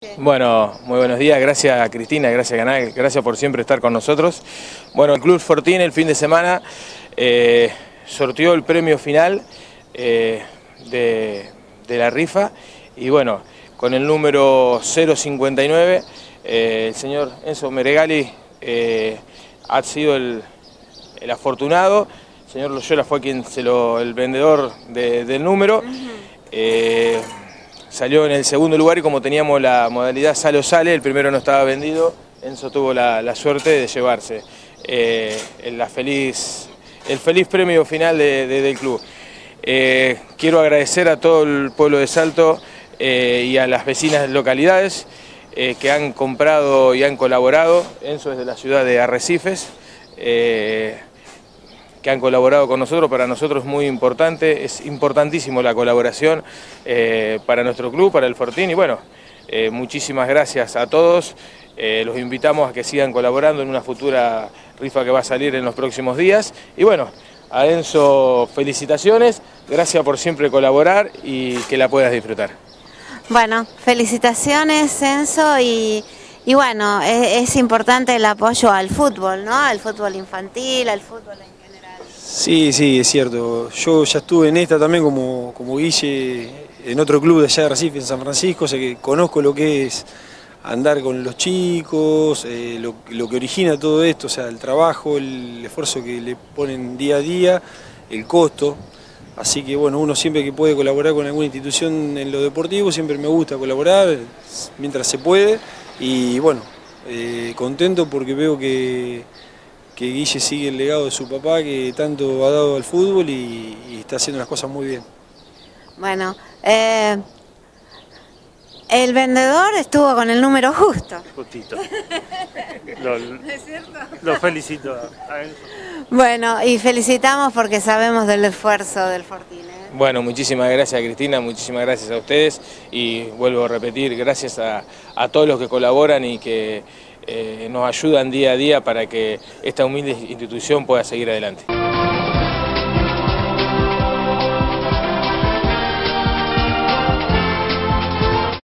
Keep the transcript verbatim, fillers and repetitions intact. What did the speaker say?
Bueno, muy buenos días, gracias a Cristina, gracias a Canal, gracias por siempre estar con nosotros. Bueno, el Club Fortín el fin de semana eh, sorteó el premio final eh, de, de la rifa y bueno, con el número cero cincuenta y nueve, eh, el señor Enzo Meregali eh, ha sido el, el afortunado. El señor Loyola fue quien se lo, el vendedor de, del número. Eh, salió en el segundo lugar y como teníamos la modalidad sale o sale, el primero no estaba vendido, Enzo tuvo la, la suerte de llevarse eh, la feliz, el feliz premio final de, de, del club. Eh, quiero agradecer a todo el pueblo de Salto eh, y a las vecinas localidades eh, que han comprado y han colaborado. Enzo es de la ciudad de Arrecifes. Eh, que han colaborado con nosotros, para nosotros es muy importante, es importantísimo la colaboración eh, para nuestro club, para el Fortín, y bueno, eh, muchísimas gracias a todos, eh, los invitamos a que sigan colaborando en una futura rifa que va a salir en los próximos días, y bueno, a Enzo felicitaciones, gracias por siempre colaborar y que la puedas disfrutar. Bueno, felicitaciones Enzo y... Y bueno, es, es importante el apoyo al fútbol, ¿no? Al fútbol infantil, al fútbol en general. Sí, sí, es cierto. Yo ya estuve en esta también como, como Guille, en otro club de allá de Recife, en San Francisco, o sea que conozco lo que es andar con los chicos, eh, lo, lo que origina todo esto, o sea, el trabajo, el esfuerzo que le ponen día a día, el costo. Así que bueno, uno siempre que puede colaborar con alguna institución en lo deportivo, siempre me gusta colaborar mientras se puede. Y bueno, eh, contento porque veo que, que Guille sigue el legado de su papá, que tanto ha dado al fútbol y, y está haciendo las cosas muy bien. Bueno, eh, el vendedor estuvo con el número justo. Justito. Lo, ¿Es cierto? Lo felicito a Enzo. Bueno, y felicitamos porque sabemos del esfuerzo del Fortín. Bueno, muchísimas gracias Cristina, muchísimas gracias a ustedes y vuelvo a repetir, gracias a, a todos los que colaboran y que eh, nos ayudan día a día para que esta humilde institución pueda seguir adelante.